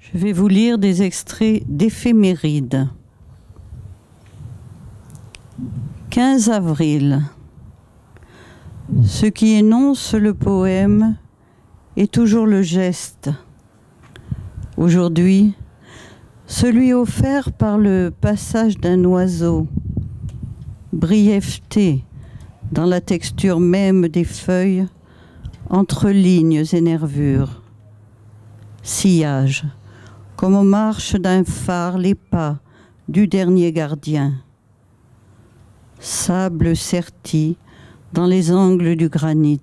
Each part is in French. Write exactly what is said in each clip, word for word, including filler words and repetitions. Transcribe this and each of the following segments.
Je vais vous lire des extraits d'éphémérides. quinze avril. Ce qui énonce le poème est toujours le geste. Aujourd'hui, celui offert par le passage d'un oiseau, brièveté dans la texture même des feuilles, entre lignes et nervures. Sillage, comme aux marches d'un phare les pas du dernier gardien. Sable serti dans les angles du granit.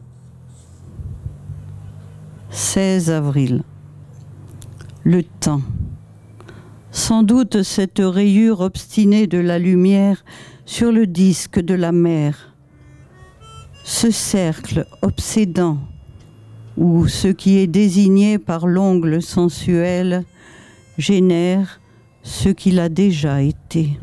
seize avril. Le temps. Sans doute cette rayure obstinée de la lumière sur le disque de la mer. Ce cercle obsédant où ce qui est désigné par l'ongle sensuel génère ce qu'il a déjà été.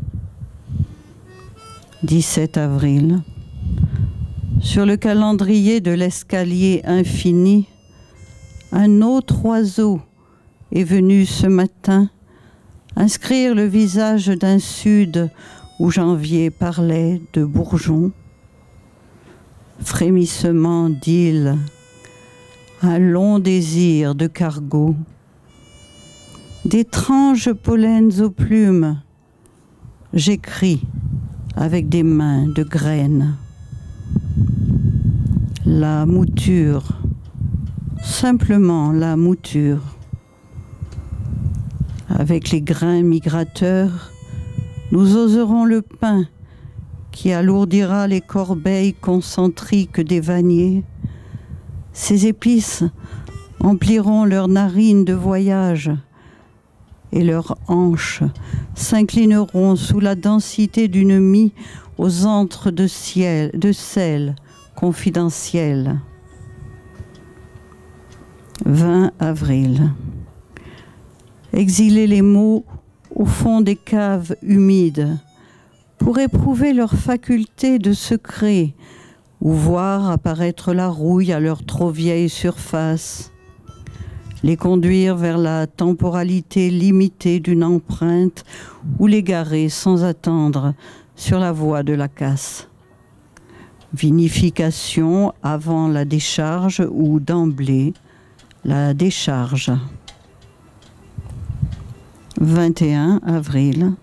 dix-sept avril. Sur le calendrier de l'escalier infini, un autre oiseau est venu ce matin inscrire le visage d'un sud où janvier parlait de bourgeons. Frémissement d'île, un long désir de cargo, d'étranges pollens aux plumes. J'écris avec des mains de graines. La mouture, simplement la mouture. Avec les grains migrateurs, nous oserons le pain qui alourdira les corbeilles concentriques des vanniers. Ces épices empliront leurs narines de voyage et leurs hanches s'inclineront sous la densité d'une mie aux antres de, ciel, de sel confidentiel. vingt avril. Exiler les mots au fond des caves humides pour éprouver leur faculté de secret ou voir apparaître la rouille à leur trop vieille surface, les conduire vers la temporalité limitée d'une empreinte ou les garer sans attendre sur la voie de la casse. Vinification avant la décharge ou d'emblée la décharge. vingt et un avril.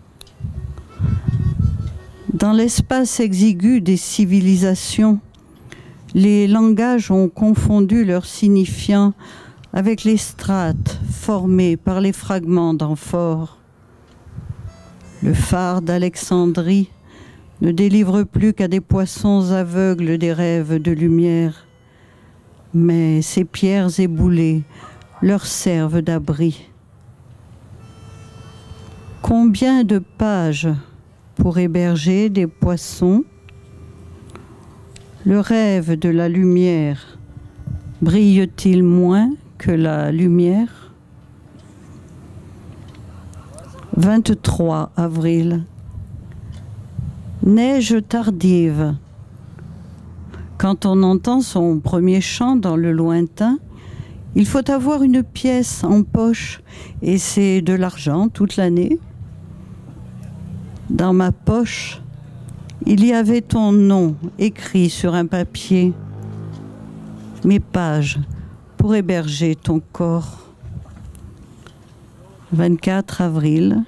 Dans l'espace exigu des civilisations, les langages ont confondu leurs signifiants avec les strates formées par les fragments d'amphores. Le phare d'Alexandrie ne délivre plus qu'à des poissons aveugles des rêves de lumière, mais ces pierres éboulées leur servent d'abri. Combien de pages pour héberger des poissons? Le rêve de la lumière brille-t-il moins que la lumière? vingt-trois avril. Neige tardive. Quand on entend son premier chant dans le lointain, il faut avoir une pièce en poche et c'est de l'argent toute l'année. Dans ma poche, il y avait ton nom écrit sur un papier, mes pages pour héberger ton corps. vingt-quatre avril.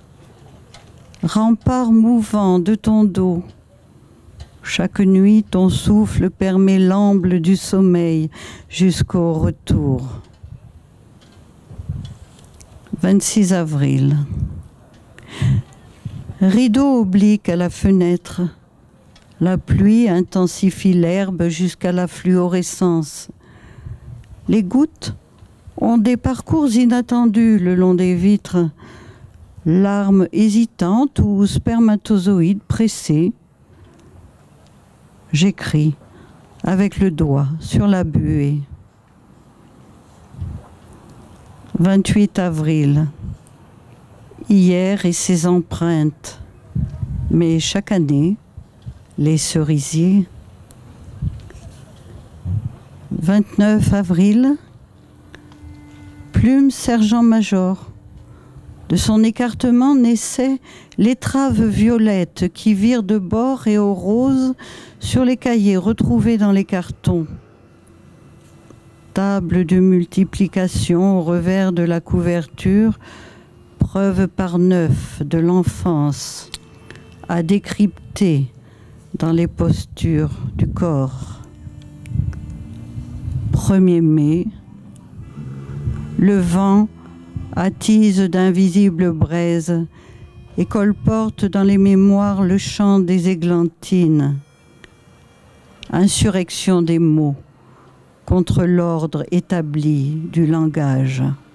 Rempart mouvant de ton dos. Chaque nuit, ton souffle permet l'amble du sommeil jusqu'au retour. vingt-six avril. Rideau oblique à la fenêtre. La pluie intensifie l'herbe jusqu'à la fluorescence. Les gouttes ont des parcours inattendus le long des vitres. Larmes hésitantes ou spermatozoïdes pressés. J'écris avec le doigt sur la buée. vingt-huit avril. Hier et ses empreintes. Mais chaque année, les cerisiers. vingt-neuf avril. plume sergent-major. De son écartement naissaient l'étrave violette qui vire de bord et au rose sur les cahiers retrouvés dans les cartons. Table de multiplication au revers de la couverture, preuve par neuf de l'enfance à décrypter dans les postures du corps. premier mai, le vent attise d'invisibles braises et colporte dans les mémoires le chant des églantines. Insurrection des mots contre l'ordre établi du langage.